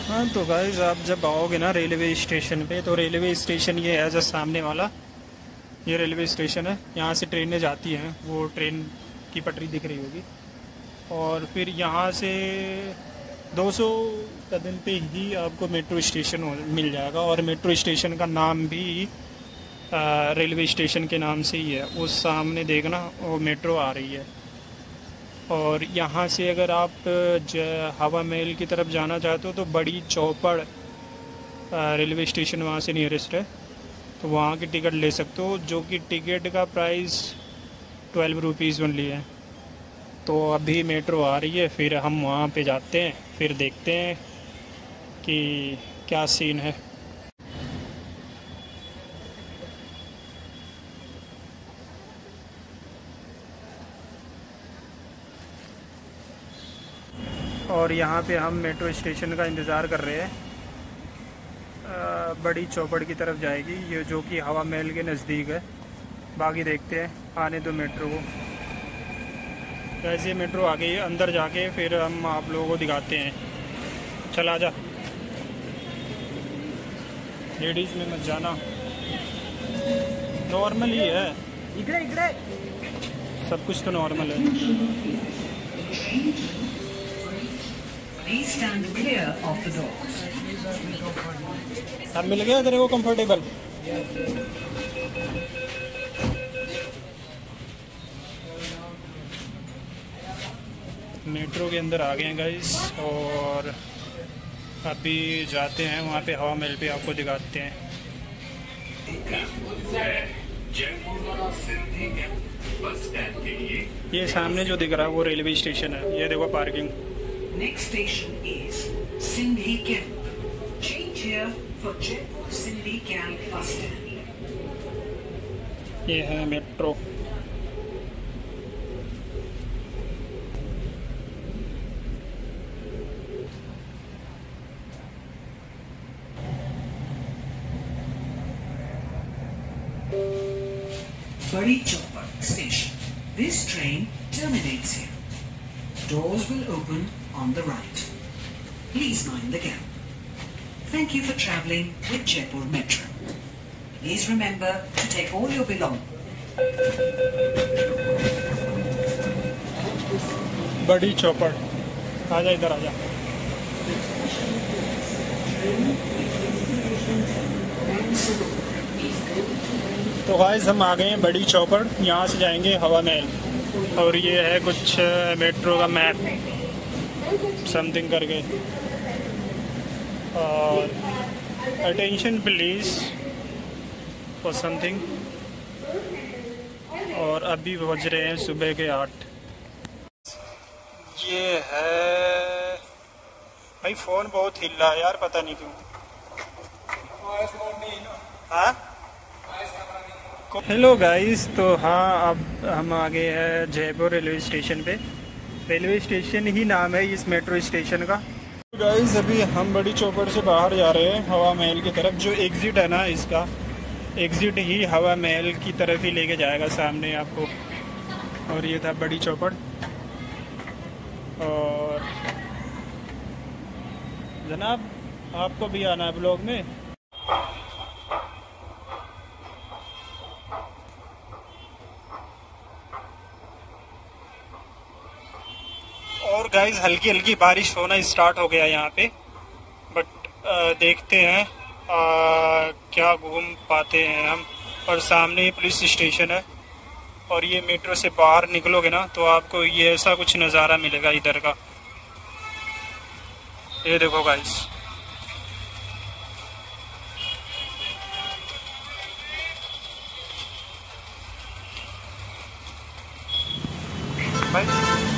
हाँ तो गाइस आप जब आओगे ना रेलवे स्टेशन पे, तो रेलवे स्टेशन ये है जो सामने वाला, ये रेलवे स्टेशन है। यहाँ से ट्रेनें जाती हैं, वो ट्रेन की पटरी दिख रही होगी। और फिर यहाँ से 200 कदम पे ही आपको मेट्रो स्टेशन मिल जाएगा। और मेट्रो स्टेशन का नाम भी रेलवे स्टेशन के नाम से ही है। उस सामने देखना वो मेट्रो आ रही है। और यहाँ से अगर आप हवा महल की तरफ जाना चाहते हो तो बड़ी चौपड़ रेलवे स्टेशन वहाँ से नियरेस्ट है, तो वहाँ की टिकट ले सकते हो, जो कि टिकट का प्राइस 12 रुपीज़ ओनली है। तो अभी मेट्रो आ रही है, फिर हम वहाँ पे जाते हैं, फिर देखते हैं कि क्या सीन है। और यहाँ पे हम मेट्रो स्टेशन का इंतज़ार कर रहे हैं। बड़ी चौपड़ की तरफ जाएगी ये, जो कि हवा महल के नज़दीक है। बाकी देखते हैं, आने दो मेट्रो को। वैसे मेट्रो आ गई, अंदर जाके फिर हम आप लोगों को दिखाते हैं। चला जा, लेडीज़ में मत जाना, नॉर्मल ही है, इकड़े इकड़े सब कुछ तो नॉर्मल है। Please stand clear of the doors. अब मिल गया तेरे को कंफर्टेबल? मेट्रो के अंदर आ गए हैं गाइस, और अभी जाते हैं वहाँ पे हवा महल पे, आपको दिखाते हैं। ये सामने जो दिख रहा है वो रेलवे स्टेशन है। ये देखो parking. Next station is Sindhi Camp. Change here for Jaipur Sindhi Camp bus stand. ये है metro. Badi Chopar Station. This train terminates here. Doors will open on the right. Please mind the gap. Thank you for travelling with Jaipur Metro. Please remember to take all your belongings. बड़ी चौपड़, आजा इधर आजा। तो guys हम आ गए हैं बड़ी चौपड़, यहाँ से जाएंगे हवा महल। और ये है कुछ मेट्रो का मैप समथिंग करके। और अटेंशन प्लीज़ फॉर समथिंग। और अभी बज रहे हैं सुबह के 8। ये है भाई, फ़ोन बहुत हिल रहा है यार, पता नहीं क्यों। हाँ हेलो गाइस, तो हाँ अब हम आ गए हैं जयपुर रेलवे स्टेशन पे। रेलवे स्टेशन ही नाम है इस मेट्रो स्टेशन का। गाइस अभी हम बड़ी चौपड़ से बाहर जा रहे हैं हवा महल की तरफ। जो एग्ज़िट है ना, इसका एग्ज़िट ही हवा महल की तरफ ही लेके जाएगा सामने आपको। और ये था बड़ी चौपड़। और जनाब आपको भी आना है ब्लॉग में। और गाइस हल्की हल्की बारिश होना स्टार्ट हो गया यहाँ पे, बट देखते हैं क्या घूम पाते हैं हम। और सामने ही पुलिस स्टेशन है। और ये मेट्रो से बाहर निकलोगे ना तो आपको ये ऐसा कुछ नज़ारा मिलेगा इधर का। ये देखो गाइस, भाई